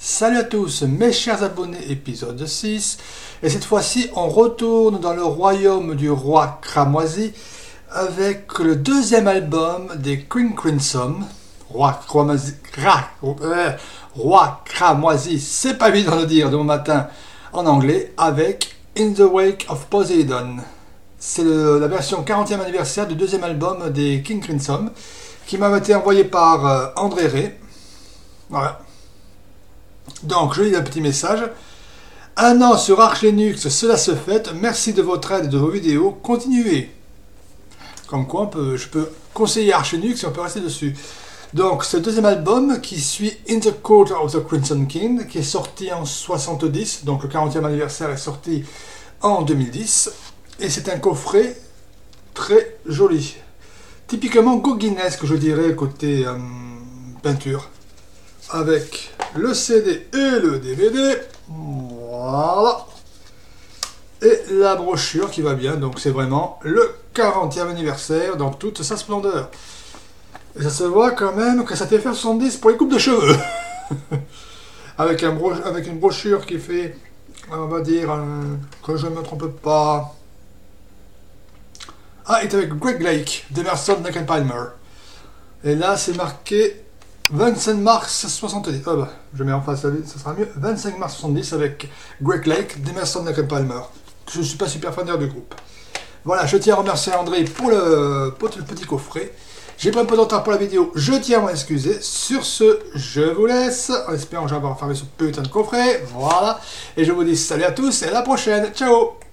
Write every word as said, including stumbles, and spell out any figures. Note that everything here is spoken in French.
Salut à tous mes chers abonnés, épisode six, et cette fois-ci on retourne dans le royaume du roi cramoisi avec le deuxième album des King Crimson. Roi cramoisi, ra, euh, roi cramoisi, c'est pas évident de dire de mon matin en anglais, avec In the Wake of Poseidon. C'est le, la version quarantième anniversaire du deuxième album des King Crimson qui m'a été envoyé par euh, André Ray. Voilà. Donc, je lis un petit message. Un an sur Arch Linux, cela se fait. Merci de votre aide et de vos vidéos. Continuez. Comme quoi, on peut, je peux conseiller Arch Linux et on peut rester dessus. Donc, c'est le deuxième album qui suit In the Court of the Crimson King, qui est sorti en soixante-dix. Donc, le quarantième anniversaire est sorti en deux mille dix. Et c'est un coffret très joli. Typiquement Gauguinesque, je dirais, côté euh, peinture. Avec le C D et le D V D, voilà, et la brochure qui va bien, donc c'est vraiment le quarantième anniversaire dans toute sa splendeur. Et ça se voit quand même que ça fait faire soixante-dix pour les coupes de cheveux, avec, un bro avec une brochure qui fait, on va dire, euh, que je ne me trompe pas, ah, est avec Greg Lake, d'Emerson, Lake and Palmer, et là c'est marqué vingt-cinq mars soixante-dix, oh bah, je mets en face, ça sera mieux, vingt-cinq mars soixante-dix avec Greg Lake d'Emerson, Lake and Palmer. Je ne suis pas super fan du groupe. Voilà, je tiens à remercier André pour le, pour le petit coffret. J'ai pris un peu de retard pour la vidéo, je tiens à m'en excuser. Sur ce, je vous laisse, en espérant que j'aurai faré ce putain de coffret, voilà. Et je vous dis salut à tous et à la prochaine, ciao.